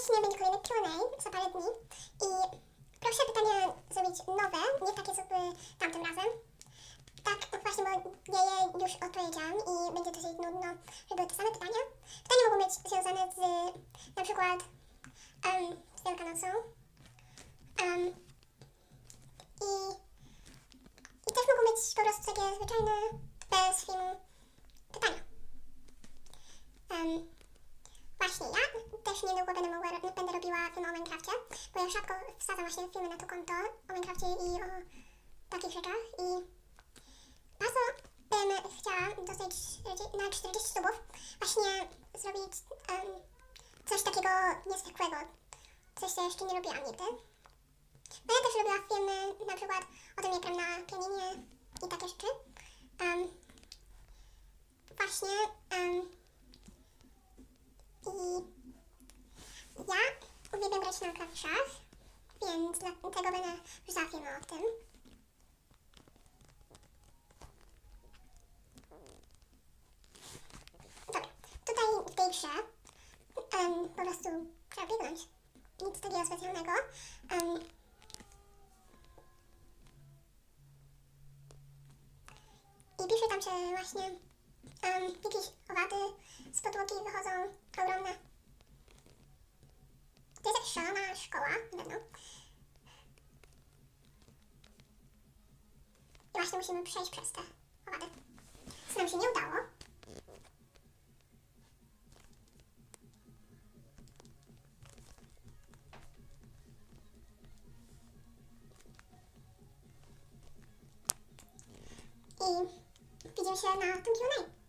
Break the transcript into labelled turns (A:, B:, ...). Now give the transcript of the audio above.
A: właśnie będzie kolejny Q&A za parę dni i proszę pytania zrobić nowe, nie takie, co były tamtym razem. Tak, właśnie, bo ja je już odpowiedziałam i będzie dosyć nudno, że były te same pytania. Pytania mogą być związane z, na przykład, z Wielkanocą. I też mogą być po prostu takie zwyczajne, bez filmu pytania. Właśnie, ja też niedługo będę robiła film o Minecrafcie, bo ja rzadko wsadzam właśnie filmy na to konto o Minecrafcie i o takich rzeczach i bardzo bym chciała dostać na 40 subów właśnie zrobić coś takiego niezwykłego, coś, co jeszcze nie robiłam nigdy. No ja też robiłam filmy na przykład o tym, jak gram na pianinie i takie rzeczy. Właśnie i ja uwielbiam grać na klawiszach, więc dlatego będę wrzucała filmy o tym. Dobra, tutaj w tej grze po prostu trzeba biegnąć. Nic takiego specjalnego. I pisze tam, że właśnie jakieś owady z podłogi wychodzą ogromne. To jest jakaś szalona szkoła, na pewno. I właśnie musimy przejść przez te owady. Co nam się nie udało. I widzimy się na tym Q&A.